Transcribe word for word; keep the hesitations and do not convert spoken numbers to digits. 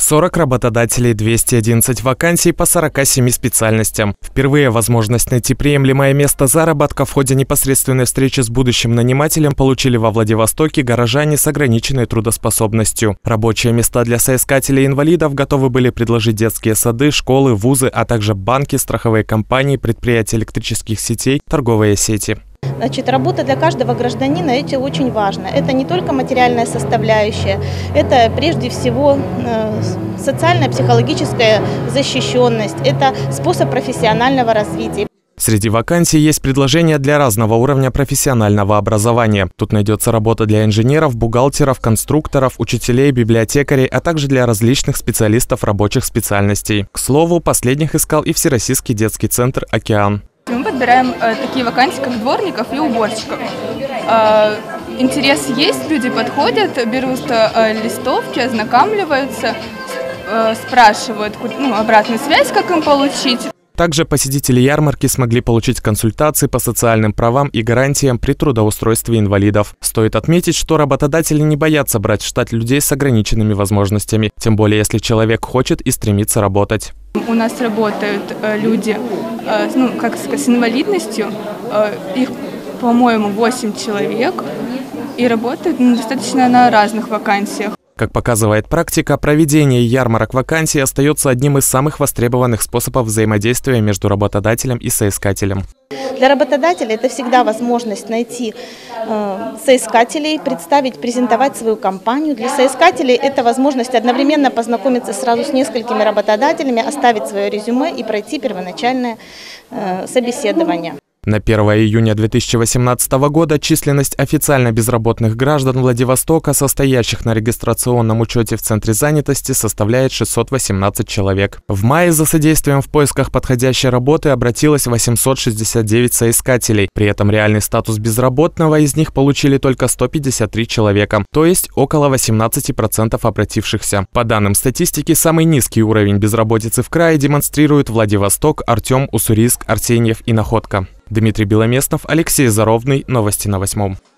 сорок работодателей, двести одиннадцать вакансий по сорока семи специальностям. Впервые возможность найти приемлемое место заработка в ходе непосредственной встречи с будущим нанимателем получили во Владивостоке горожане с ограниченной трудоспособностью. Рабочие места для соискателей инвалидов готовы были предложить детские сады, школы, вузы, а также банки, страховые компании, предприятия электрических сетей, торговые сети. Значит, работа для каждого гражданина – это очень важно. Это не только материальная составляющая, это прежде всего социальная, психологическая защищенность, это способ профессионального развития. Среди вакансий есть предложения для разного уровня профессионального образования. Тут найдется работа для инженеров, бухгалтеров, конструкторов, учителей, библиотекарей, а также для различных специалистов рабочих специальностей. К слову, последних искал и Всероссийский детский центр «Океан». Мы подбираем э, такие вакансии, как дворников и уборщиков. Э, интерес есть, люди подходят, берут э, листовки, ознакомливаются, э, спрашивают ну, обратную связь, как им получить. Также посетители ярмарки смогли получить консультации по социальным правам и гарантиям при трудоустройстве инвалидов. Стоит отметить, что работодатели не боятся брать в штат людей с ограниченными возможностями, тем более если человек хочет и стремится работать. У нас работают э, люди э, ну, как сказать, с инвалидностью, э, их, по-моему, восемь человек, и работают ну, достаточно на разных вакансиях. Как показывает практика, проведение ярмарок вакансий остается одним из самых востребованных способов взаимодействия между работодателем и соискателем. Для работодателя это всегда возможность найти э, соискателей, представить, презентовать свою компанию. Для соискателей это возможность одновременно познакомиться сразу с несколькими работодателями, оставить свое резюме и пройти первоначальное э, собеседование. На первое июня две тысячи восемнадцатого года численность официально безработных граждан Владивостока, состоящих на регистрационном учете в Центре занятости, составляет шестьсот восемнадцать человек. В мае за содействием в поисках подходящей работы обратилось восемьсот шестьдесят девять соискателей. При этом реальный статус безработного из них получили только сто пятьдесят три человека, то есть около восемнадцати процентов обратившихся. По данным статистики, самый низкий уровень безработицы в крае демонстрируют Владивосток, Артем, Уссурийск, Арсеньев и Находка. Дмитрий Беломестнов, Алексей Заровный. Новости на восьмом.